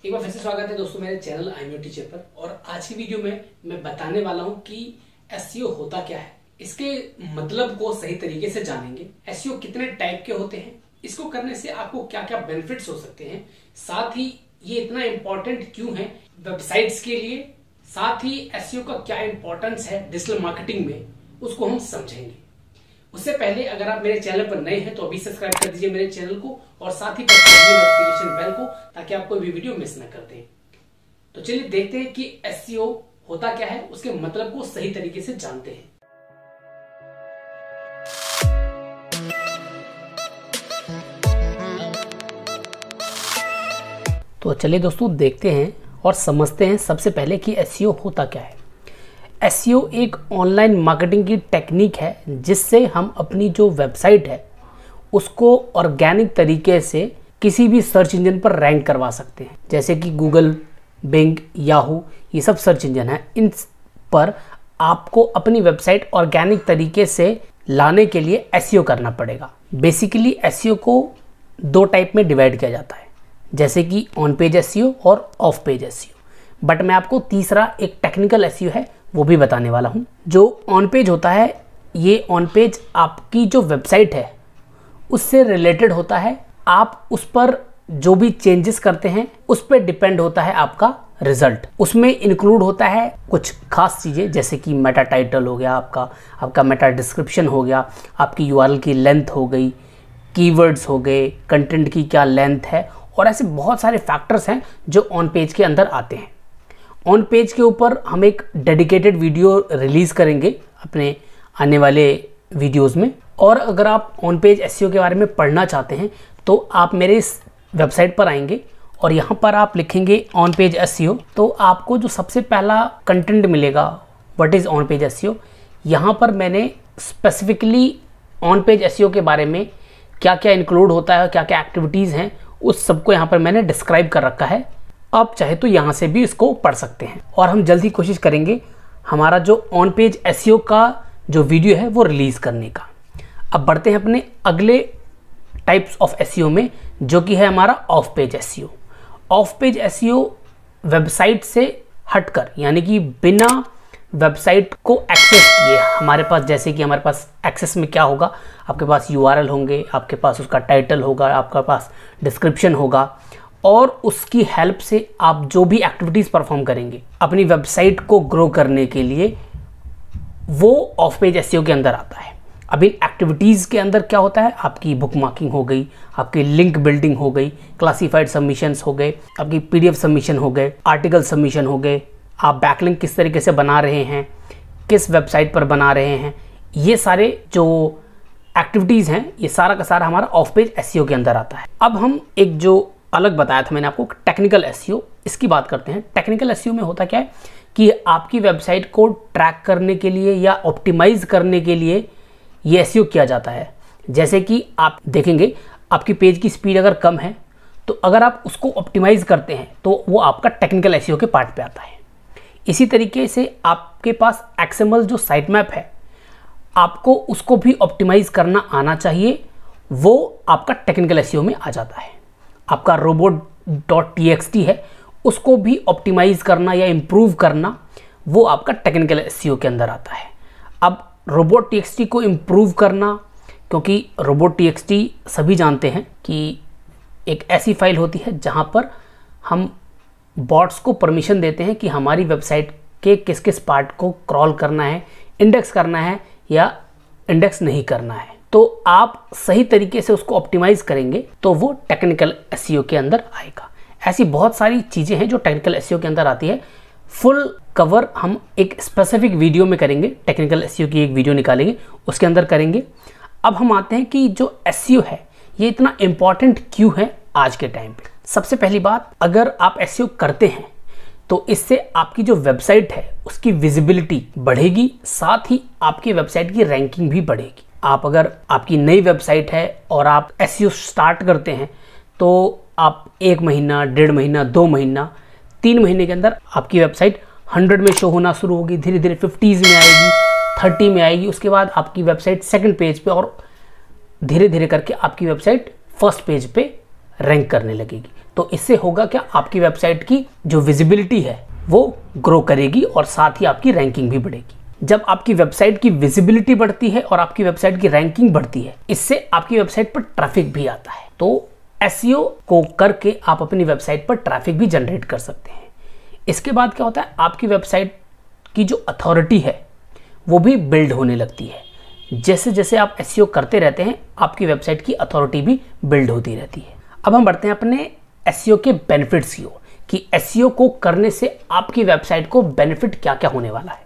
एक बार फिर से स्वागत है दोस्तों मेरे channel I am your teacher पर। और आज की वीडियो में मैं बताने वाला हूं कि एसईओ होता क्या है, इसके मतलब को सही तरीके से जानेंगे। एसईओ कितने टाइप के होते हैं, इसको करने से आपको क्या क्या बेनिफिट्स हो सकते हैं, साथ ही ये इतना इंपॉर्टेंट क्यों है वेबसाइट्स के लिए, साथ ही एसईओ का क्या इंपॉर्टेंस है डिजिटल मार्केटिंग में, उसको हम समझेंगे। उससे पहले अगर आप मेरे चैनल पर नए हैं तो अभी सब्सक्राइब कर दीजिए मेरे चैनल को और साथ ही प्रेस कर दीजिए नोटिफिकेशन बेल को, ताकि आप कोई भी वीडियो मिस न कर दें। तो चलिए देखते हैं कि एसईओ होता क्या है, उसके मतलब को सही तरीके से जानते हैं। तो चलिए दोस्तों देखते हैं और समझते हैं सबसे पहले कि एसईओ होता क्या है। एसईओ एक ऑनलाइन मार्केटिंग की टेक्निक है जिससे हम अपनी जो वेबसाइट है उसको ऑर्गेनिक तरीके से किसी भी सर्च इंजन पर रैंक करवा सकते हैं, जैसे कि गूगल, बिंग, याहू, ये सब सर्च इंजन है। इन पर आपको अपनी वेबसाइट ऑर्गेनिक तरीके से लाने के लिए एसईओ करना पड़ेगा। बेसिकली एसईओ को दो टाइप में डिवाइड किया जाता है, जैसे कि ऑन पेज एसईओ और ऑफ पेज एसईओ। बट मैं आपको तीसरा एक टेक्निकल एसईओ है वो भी बताने वाला हूँ। जो ऑन पेज होता है, ये ऑन पेज आपकी जो वेबसाइट है उससे रिलेटेड होता है। आप उस पर जो भी चेंजेस करते हैं उस पर डिपेंड होता है आपका रिजल्ट। उसमें इंक्लूड होता है कुछ खास चीज़ें, जैसे कि मेटा टाइटल हो गया, आपका मेटा डिस्क्रिप्शन हो गया, आपकी यूआरएल की लेंथ हो गई, कीवर्ड्स हो गए, कंटेंट की क्या लेंथ है, और ऐसे बहुत सारे फैक्टर्स हैं जो ऑन पेज के अंदर आते हैं। ऑन पेज के ऊपर हम एक डेडिकेटेड वीडियो रिलीज़ करेंगे अपने आने वाले वीडियोस में। और अगर आप ऑन पेज एसईओ के बारे में पढ़ना चाहते हैं तो आप मेरे इस वेबसाइट पर आएंगे और यहाँ पर आप लिखेंगे ऑन पेज एसईओ, तो आपको जो सबसे पहला कंटेंट मिलेगा what is on page SEO. यहाँ पर मैंने स्पेसिफिकली ऑन पेज एसईओ के बारे में क्या क्या इंक्लूड होता है, क्या क्या एक्टिविटीज़ हैं, उस सबको यहाँ पर मैंने डिस्क्राइब कर रखा है। आप चाहे तो यहाँ से भी इसको पढ़ सकते हैं। और हम जल्दी कोशिश करेंगे हमारा जो ऑन पेज एसईओ का जो वीडियो है वो रिलीज़ करने का। अब बढ़ते हैं अपने अगले टाइप्स ऑफ एसईओ में, जो कि है हमारा off page SEO. Off page SEO website से हटकर, यानी कि बिना वेबसाइट को एक्सेस किए हमारे पास, जैसे कि हमारे पास एक्सेस में क्या होगा, आपके पास यूआरएल होंगे, आपके पास उसका टाइटल होगा, आपके पास डिस्क्रिप्शन होगा, और उसकी हेल्प से आप जो भी एक्टिविटीज़ परफॉर्म करेंगे अपनी वेबसाइट को ग्रो करने के लिए, वो ऑफ पेज एसईओ के अंदर आता है। अब इन एक्टिविटीज़ के अंदर क्या होता है, आपकी बुक मार्किंग हो गई, आपकी लिंक बिल्डिंग हो गई, क्लासिफाइड सबमिशंस हो गए, आपकी पीडीएफ सबमिशन हो गए, आर्टिकल सबमिशन हो गए, आप बैकलिंक किस तरीके से बना रहे हैं, किस वेबसाइट पर बना रहे हैं, ये सारे जो एक्टिविटीज़ हैं ये सारा का सारा हमारा ऑफ पेज एसईओ के अंदर आता है। अब हम एक जो अलग बताया था मैंने आपको टेक्निकल एसईओ, इसकी बात करते हैं। टेक्निकल एसईओ में होता क्या है कि आपकी वेबसाइट को ट्रैक करने के लिए या ऑप्टिमाइज करने के लिए ये एसईओ किया जाता है। जैसे कि आप देखेंगे आपकी पेज की स्पीड अगर कम है तो अगर आप उसको ऑप्टिमाइज करते हैं तो वो आपका टेक्निकल एसईओ के पार्ट पे आता है। इसी तरीके से आपके पास एक्सएमएल जो साइट मैप है, आपको उसको भी ऑप्टिमाइज करना आना चाहिए, वो आपका टेक्निकल एसईओ में आ जाता है। आपका robot.txt है, उसको भी ऑप्टिमाइज करना या इम्प्रूव करना, वो आपका टेक्निकल एसईओ के अंदर आता है। अब robot.txt को इम्प्रूव करना, क्योंकि robot.txt सभी जानते हैं कि एक ऐसी फाइल होती है जहाँ पर हम बॉट्स को परमिशन देते हैं कि हमारी वेबसाइट के किस किस पार्ट को क्रॉल करना है, इंडेक्स करना है या इंडेक्स नहीं करना है। तो आप सही तरीके से उसको ऑप्टिमाइज करेंगे तो वो टेक्निकल एसईओ के अंदर आएगा। ऐसी बहुत सारी चीज़ें हैं जो टेक्निकल एसईओ के अंदर आती है। फुल कवर हम एक स्पेसिफिक वीडियो में करेंगे, टेक्निकल एसईओ की एक वीडियो निकालेंगे, उसके अंदर करेंगे। अब हम आते हैं कि जो एसईओ है ये इतना इम्पॉर्टेंट क्यों है आज के टाइम पे। सबसे पहली बात, अगर आप एसईओ करते हैं तो इससे आपकी जो वेबसाइट है उसकी विजिबिलिटी बढ़ेगी, साथ ही आपकी वेबसाइट की रैंकिंग भी बढ़ेगी। आप अगर आपकी नई वेबसाइट है और आप एसईओ स्टार्ट करते हैं तो आप 1 महीना, 1.5 महीना, 2 महीना, 3 महीने के अंदर आपकी वेबसाइट 100 में शो होना शुरू होगी, धीरे धीरे 50s में आएगी, 30 में आएगी, उसके बाद आपकी वेबसाइट सेकंड पेज पे, और धीरे धीरे करके आपकी वेबसाइट फर्स्ट पेज पे रैंक करने लगेगी। तो इससे होगा क्या, आपकी वेबसाइट की जो विजिबिलिटी है वो ग्रो करेगी और साथ ही आपकी रैंकिंग भी बढ़ेगी। जब आपकी वेबसाइट की विजिबिलिटी बढ़ती है और आपकी वेबसाइट की रैंकिंग बढ़ती है, इससे आपकी वेबसाइट पर ट्रैफिक भी आता है। तो एसईओ को करके आप अपनी वेबसाइट पर ट्रैफिक भी जनरेट कर सकते हैं। इसके बाद क्या होता है, आपकी वेबसाइट की जो अथॉरिटी है वो भी बिल्ड होने लगती है। जैसे जैसे आप एसईओ करते रहते हैं, आपकी वेबसाइट की अथॉरिटी भी बिल्ड होती रहती है। अब हम बढ़ते हैं अपने एसईओ के बेनिफिट्स की ओर कि एसईओ को करने से आपकी वेबसाइट को बेनिफिट क्या क्या होने वाला है।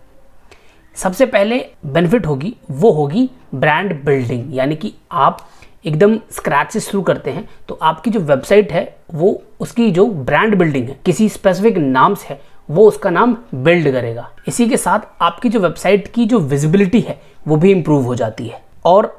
सबसे पहले बेनिफिट होगी वो होगी ब्रांड बिल्डिंग, यानी कि आप एकदम स्क्रैच से शुरू करते हैं तो आपकी जो वेबसाइट है वो उसकी जो ब्रांड बिल्डिंग है, किसी स्पेसिफिक नाम से है, वो उसका नाम बिल्ड करेगा। इसी के साथ आपकी जो वेबसाइट की जो विजिबिलिटी है वो भी इंप्रूव हो जाती है और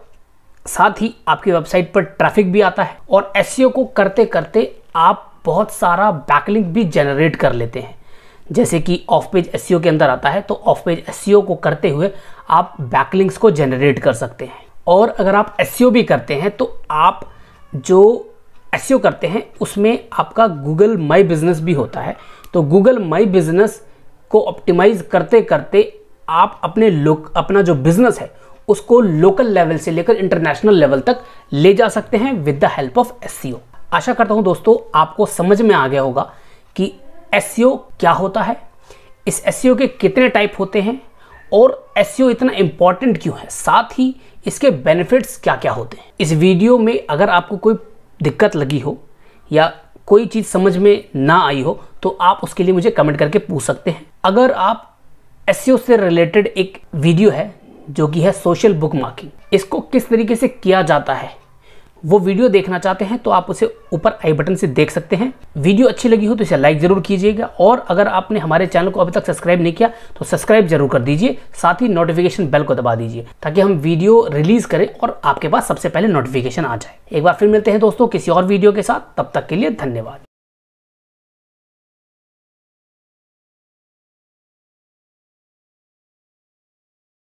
साथ ही आपकी वेबसाइट पर ट्रैफिक भी आता है। और एसईओ को करते करते आप बहुत सारा बैकलिंक भी जनरेट कर लेते हैं। जैसे कि ऑफ पेज एसईओ के अंदर आता है, तो ऑफ पेज एसईओ को करते हुए आप बैकलिंक्स को जनरेट कर सकते हैं। और अगर आप एसईओ भी करते हैं तो आप जो एसईओ करते हैं उसमें आपका गूगल माई बिजनेस भी होता है। तो गूगल माई बिजनेस को ऑप्टिमाइज करते करते आप अपना जो बिजनेस है उसको लोकल लेवल से लेकर इंटरनेशनल लेवल तक ले जा सकते हैं with the help of SEO. आशा करता हूं दोस्तों आपको समझ में आ गया होगा कि एसईओ क्या होता है, इस एसईओ के कितने टाइप होते हैं और एसईओ इतना इंपॉर्टेंट क्यों है, साथ ही इसके बेनिफिट्स क्या क्या होते हैं। इस वीडियो में अगर आपको कोई दिक्कत लगी हो या कोई चीज़ समझ में ना आई हो तो आप उसके लिए मुझे कमेंट करके पूछ सकते हैं। अगर आप एसईओ से रिलेटेड एक वीडियो है जो कि है सोशल बुक मार्किंग, इसको किस तरीके से किया जाता है, वो वीडियो देखना चाहते हैं तो आप उसे ऊपर आई बटन से देख सकते हैं। वीडियो अच्छी लगी हो तो इसे लाइक जरूर कीजिएगा और अगर आपने हमारे चैनल को अभी तक सब्सक्राइब नहीं किया तो सब्सक्राइब जरूर कर दीजिए, साथ ही नोटिफिकेशन बेल को दबा दीजिए ताकि हम वीडियो रिलीज करें और आपके पास सबसे पहले नोटिफिकेशन आ जाए। एक बार फिर मिलते हैं दोस्तों किसी और वीडियो के साथ, तब तक के लिए धन्यवाद।